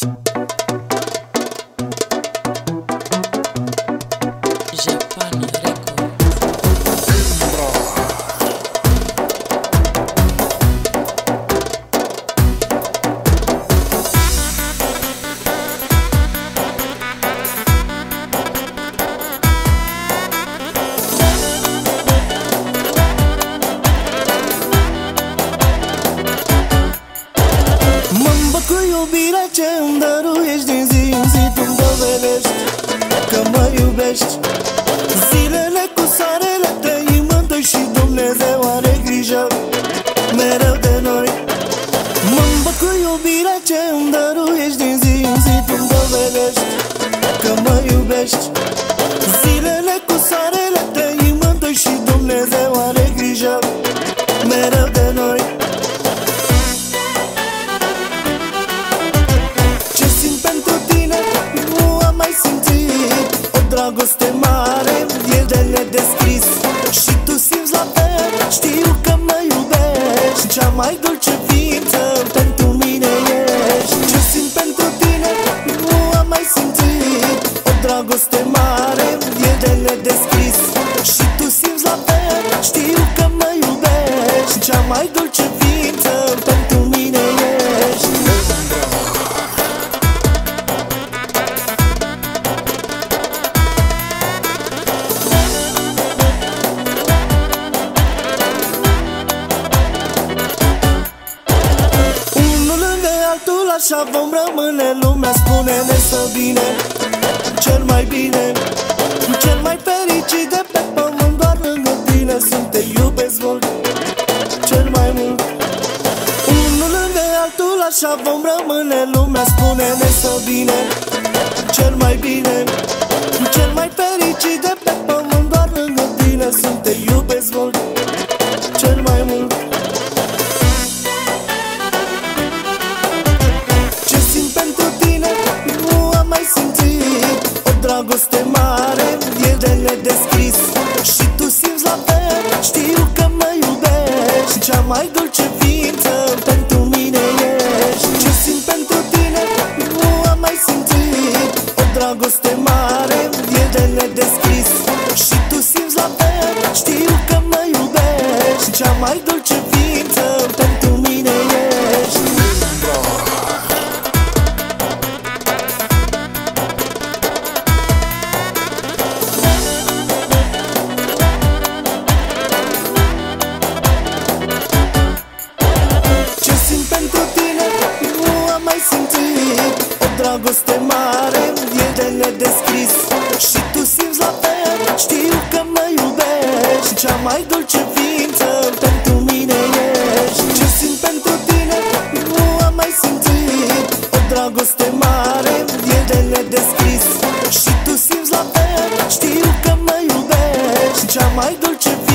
Iubirea ce îmi dăruiești din zi în zi, tu-mi dovedești că mă iubești. Zilele cu soarele trăim mândoi și Dumnezeu are grijă mereu de noi. Mă îmbăt cu iubirea ce îmi dăruiești din zi în zi, tu-mi dovedești că mă iubești. Zilele cu soarele trăim mândoi și Dumnezeu are grijă mereu de noi. Dragoste mare, e de nedescris și tu simți la fel, știu că mă iubești. Cea mai dulce ființă pentru mine ești. Ce simt pentru tine nu am mai simțit. O dragoste mare, e de nedescris și tu simți la fel, știu că mă iubești. Cea mai dulce ființă pentru mine ești. Așa vom rămâne, lumea spune-ne să bine. Cel mai bine, cel mai fericit de pe pământ, doar lângă tine sunt, te iubesc mult, cel mai mult. Unul lângă altul, așa vom rămâne, lumea spune-ne să bine. Cel mai bine, cel mai fericit de pe pământ, doar lângă tine sunt, te iubesc mult, cel mai mult. Dragoste mare, e de nedescris și tu simți la fel, știu că mă iubești. Cea mai dulce ființă pentru mine ești. Ce simt pentru tine nu am mai simțit. O dragoste mare, e de nedescris și tu simți la fel, știu că mă iubești. Cea mai dulce ființă pentru mine ești. Dragoste mare, e de nedescris și tu simți la fel, știu că mă iubești. Cea mai dulce ființă pentru mine ești. Ce simt pentru tine nu am mai simțit. O dragoste mare, e de nedescris și tu simți la fel, știu că mă iubești. Cea mai dulce